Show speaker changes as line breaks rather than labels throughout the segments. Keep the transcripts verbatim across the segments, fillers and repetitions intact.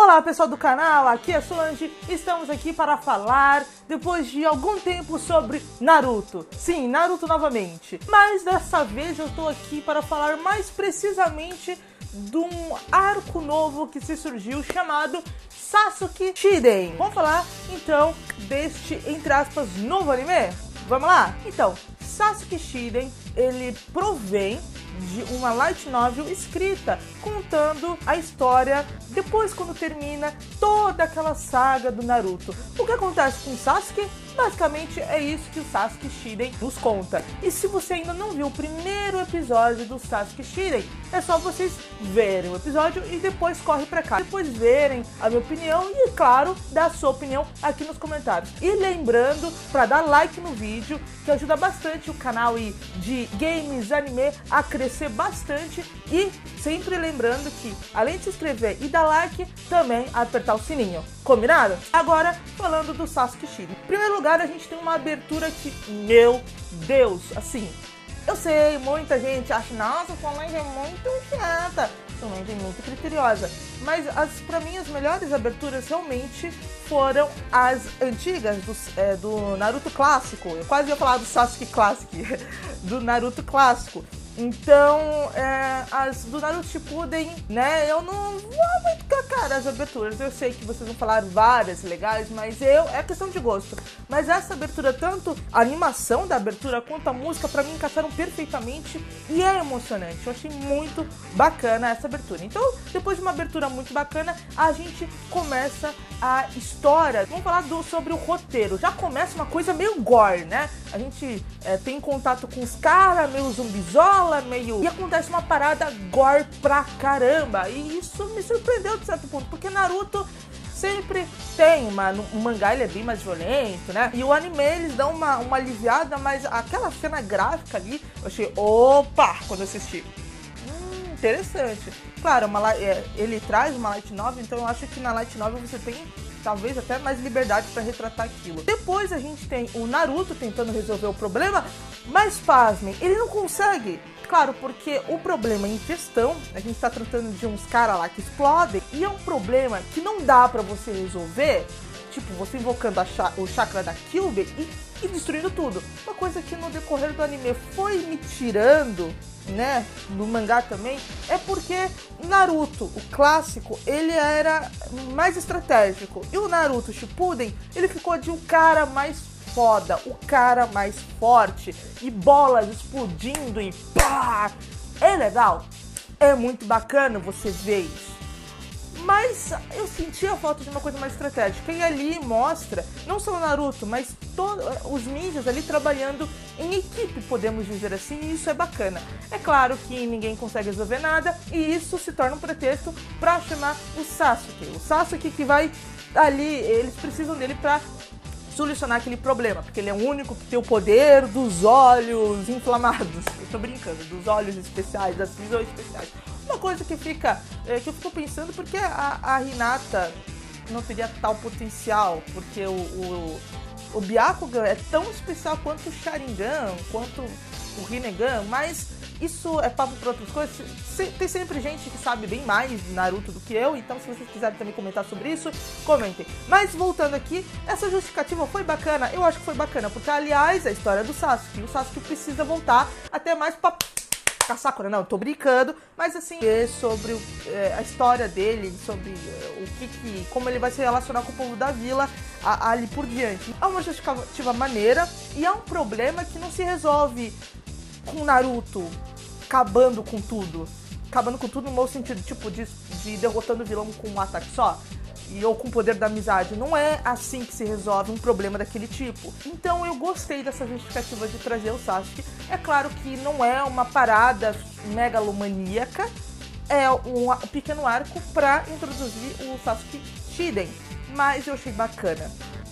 Olá pessoal do canal, aqui é Solange, estamos aqui para falar, depois de algum tempo, sobre Naruto. Sim, Naruto novamente, mas dessa vez eu tô aqui para falar mais precisamente de um arco novo que se surgiu chamado Sasuke Shinden. Vamos falar então deste, entre aspas, novo anime? Vamos lá? Então, Sasuke Shinden, ele provém de uma light novel escrita contando a história depois, quando termina toda aquela saga do Naruto. O que acontece com o Sasuke? Basicamente é isso que o Sasuke Shinden nos conta. E se você ainda não viu o primeiro episódio do Sasuke Shinden, é só vocês verem o episódio e depois corre pra cá. Depois verem a minha opinião e, claro, dar a sua opinião aqui nos comentários. E lembrando para dar like no vídeo, que ajuda bastante o canal e de games, anime a crescer bastante. E sempre lembrando que, além de se inscrever e dar like, também apertar o sininho. Combinado? Agora, falando do Sasuke Shinden. Em primeiro lugar, a gente tem uma abertura que, meu Deus, assim, eu sei, muita gente acha, nossa, Solange é muito chata, Solange é muito criteriosa, mas as, pra mim as melhores aberturas realmente foram as antigas do, é, do Naruto clássico. Eu quase ia falar do Sasuke Classic, do Naruto clássico. Então, é, as do Naruto Shippuden, né, eu não vou muito com a cara as aberturas. Eu sei que vocês vão falar várias legais, mas eu, é questão de gosto. Mas essa abertura, tanto a animação da abertura quanto a música, pra mim encaixaram perfeitamente e é emocionante. Eu achei muito bacana essa abertura. Então, depois de uma abertura muito bacana, a gente começa a história. Vamos falar do, sobre o roteiro. Já começa uma coisa meio gore, né? A gente é, tem contato com os caras, meio zumbizola, meio... E acontece uma parada gore pra caramba. E isso me surpreendeu de certo ponto, porque Naruto sempre tem uma... O mangá, ele é bem mais violento, né? E o anime, eles dão uma, uma aliviada, mas aquela cena gráfica ali, eu achei... Opa! Quando eu assisti. Hum, interessante. Claro, uma, é, ele traz uma light novel, então eu acho que na light novel você tem... talvez até mais liberdade para retratar aquilo. Depois a gente tem o Naruto tentando resolver o problema, mas pasmem, ele não consegue. Claro, porque o problema em questão, a gente tá tratando de uns caras lá que explodem, e é um problema que não dá pra você resolver, tipo, você invocando a cha o chakra da Kyuubi e, e destruindo tudo. Uma coisa que no decorrer do anime foi me tirando, né, no mangá também, é porque Naruto, o clássico, ele era mais estratégico, e o Naruto Shippuden, ele ficou de um cara mais foda, o cara mais forte, e bolas explodindo e pá! É legal, é muito bacana você ver isso. Mas eu senti a falta de uma coisa mais estratégica. E ali mostra, não só o Naruto, mas todos os ninjas ali trabalhando em equipe, podemos dizer assim, e isso é bacana. É claro que ninguém consegue resolver nada, e isso se torna um pretexto para chamar o Sasuke. O Sasuke que vai ali, eles precisam dele para solucionar aquele problema, porque ele é o único que tem o poder dos olhos inflamados. Eu tô brincando, dos olhos especiais, das visões especiais. Uma coisa que fica, é, que eu fico pensando, porque a, a Hinata não teria tal potencial, porque o, o, o Byakugan é tão especial quanto o Sharingan, quanto o Rinnegan, mas isso é papo para outras coisas. Tem sempre gente que sabe bem mais de Naruto do que eu, então se vocês quiserem também comentar sobre isso, comentem. Mas voltando aqui, essa justificativa foi bacana? Eu acho que foi bacana, porque aliás, a história do Sasuke, o Sasuke precisa voltar até mais pra... a Sakura, não, eu tô brincando, mas assim, é sobre o, é, a história dele, sobre é, o que, que, como ele vai se relacionar com o povo da vila a, a, ali por diante. É uma justificativa maneira e é um problema que não se resolve com Naruto acabando com tudo, acabando com tudo no meu sentido, tipo, de, de derrotando o vilão com um ataque só. E, ou com o poder da amizade. Não é assim que se resolve um problema daquele tipo. Então eu gostei dessa justificativa de trazer o Sasuke. É claro que não é uma parada megalomaníaca, é um, um pequeno arco para introduzir o Sasuke Shinden, mas eu achei bacana.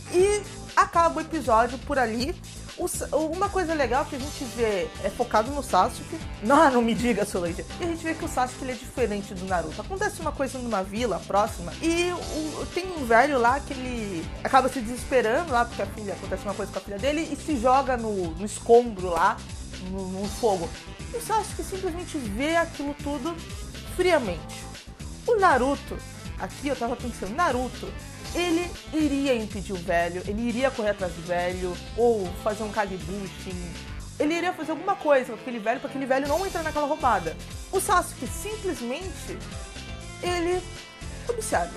E acaba o episódio por ali. O, uma coisa legal que a gente vê é focado no Sasuke. Não, não me diga, Solange. E a gente vê que o Sasuke ele é diferente do Naruto. Acontece uma coisa numa vila próxima e o, tem um velho lá que ele acaba se desesperando lá porque a filha, acontece uma coisa com a filha dele e se joga no, no escombro lá, no, no fogo. E o Sasuke simplesmente vê aquilo tudo friamente. O Naruto aqui eu tava pensando, Naruto, ele iria impedir o velho, ele iria correr atrás do velho, ou fazer um Kagebushin, ele iria fazer alguma coisa com aquele velho, para aquele velho não entrar naquela roubada. O Sasuke simplesmente, ele observa.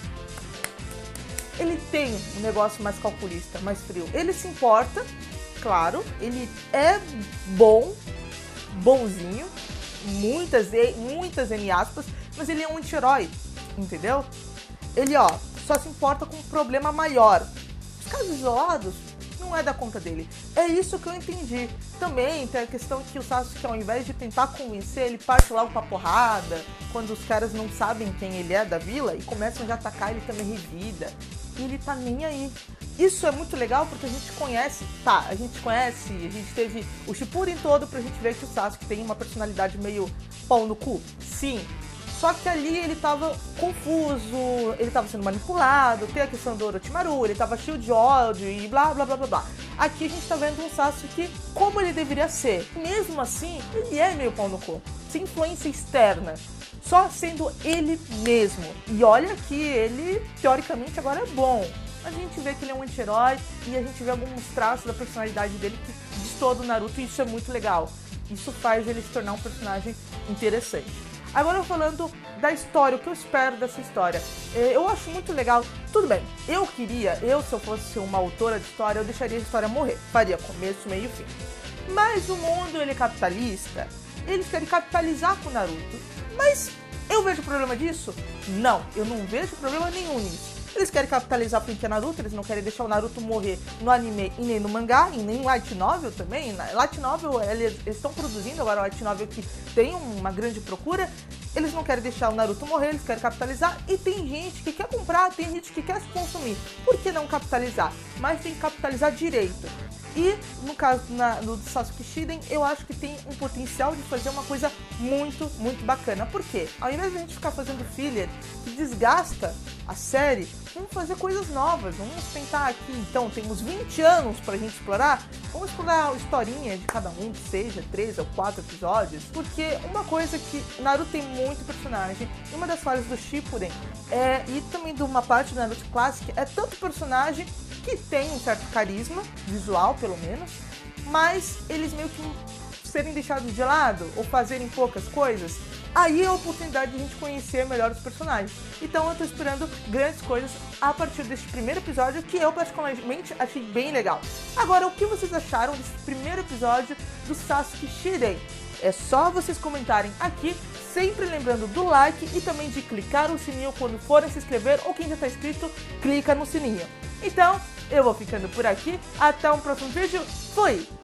Ele tem um negócio mais calculista, mais frio. Ele se importa, claro, ele é bom, bonzinho, muitas, muitas N aspas, mas ele é um anti-herói, entendeu? Ele, ó, só se importa com um problema maior. Os casos isolados não é da conta dele. É isso que eu entendi. Também tem a questão que o Sasuke, ao invés de tentar convencer, ele parte logo pra porrada, quando os caras não sabem quem ele é da vila e começam a atacar, ele também revida. E ele tá nem aí. Isso é muito legal porque a gente conhece, tá, a gente conhece, a gente teve o Shippuden todo pra gente ver que o Sasuke tem uma personalidade meio pau no cu. Sim. Só que ali ele tava confuso, ele tava sendo manipulado, tem a questão do Orochimaru, ele tava cheio de ódio e blá blá blá blá blá. Aqui a gente tá vendo um Sasuke como ele deveria ser. Mesmo assim, ele é meio pau no cu, sem influência externa, só sendo ele mesmo. E olha que ele, teoricamente, agora é bom. A gente vê que ele é um anti-herói e a gente vê alguns traços da personalidade dele que destoa do Naruto e isso é muito legal. Isso faz ele se tornar um personagem interessante. Agora falando da história, o que eu espero dessa história. Eu acho muito legal, tudo bem, eu queria, eu se eu fosse uma autora de história, eu deixaria a história morrer. Faria começo, meio e fim. Mas o mundo, ele é capitalista, eles querem capitalizar com o Naruto. Mas eu vejo problema disso? Não, eu não vejo problema nenhum nisso. Eles querem capitalizar porque é Naruto, eles não querem deixar o Naruto morrer no anime e nem no mangá, e nem no light novel também. Light novel, eles estão produzindo agora o light novel que tem uma grande procura. Eles não querem deixar o Naruto morrer, eles querem capitalizar. E tem gente que quer comprar, tem gente que quer se consumir. Por que não capitalizar? Mas tem que capitalizar direito. E no caso na, do Sasuke Shinden, eu acho que tem um potencial de fazer uma coisa muito, muito bacana. Por quê? Ao invés de a gente ficar fazendo filler que desgasta a série, vamos fazer coisas novas. Vamos tentar aqui, então, temos vinte anos pra gente explorar. Vamos explorar a historinha de cada um, que seja três ou quatro episódios. Porque uma coisa que Naruto tem muito personagem, e uma das falhas do Shippuden, é, e também de uma parte do Naruto Classic, é tanto personagem que tem um certo carisma, visual pelo menos, mas eles meio que serem deixados de lado ou fazerem poucas coisas, aí é a oportunidade de a gente conhecer melhor os personagens. Então eu tô esperando grandes coisas a partir deste primeiro episódio, que eu particularmente achei bem legal. Agora, o que vocês acharam desse primeiro episódio do Sasuke Shinden? É só vocês comentarem aqui, sempre lembrando do like e também de clicar no sininho quando forem se inscrever, ou quem já está inscrito, clica no sininho. Então, eu vou ficando por aqui, até um próximo vídeo, fui!